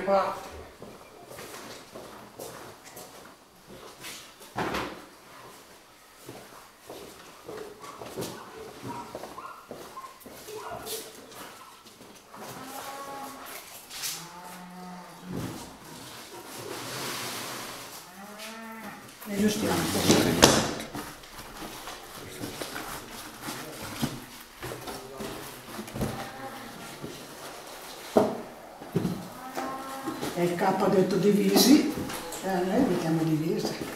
qua. Ne aggiustiamo. E il capo ha detto divisi, noi mettiamo divisi.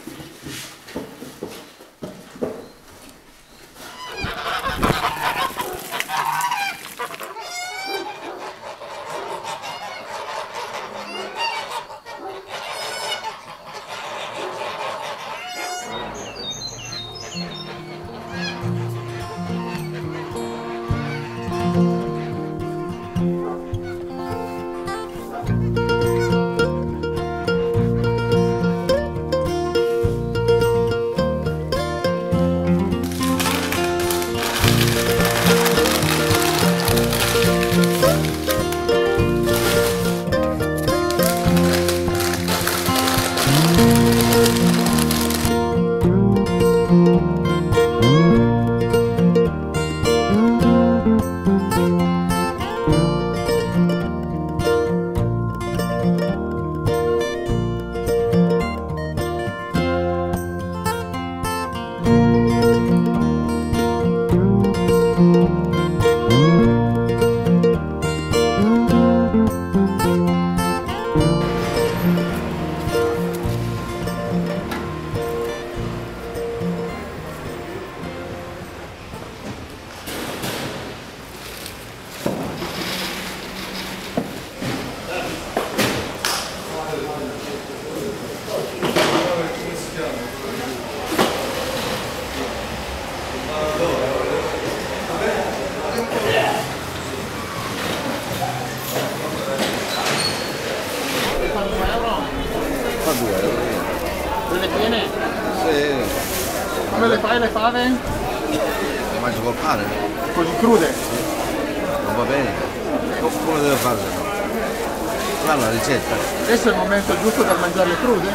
Fa 2 euro. Le piene? Sì. Come le fai le fave? Le mangio col pane. Così crude? Non va bene. Come deve fare? Qual è la ricetta? Adesso è il momento giusto per mangiarle crude?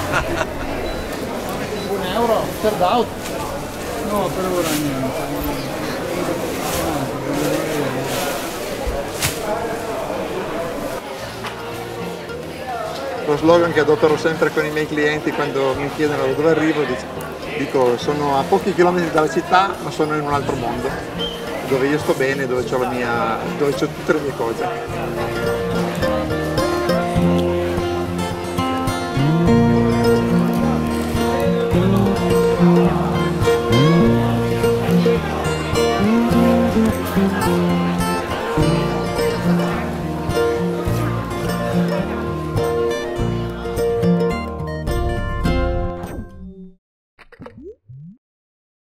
1 euro per d'auto? No, per ora niente. Lo slogan che adotterò sempre con i miei clienti quando mi chiedono da dove arrivo, dico sono a pochi chilometri dalla città ma sono in un altro mondo, dove io sto bene, dove ho tutte le mie cose.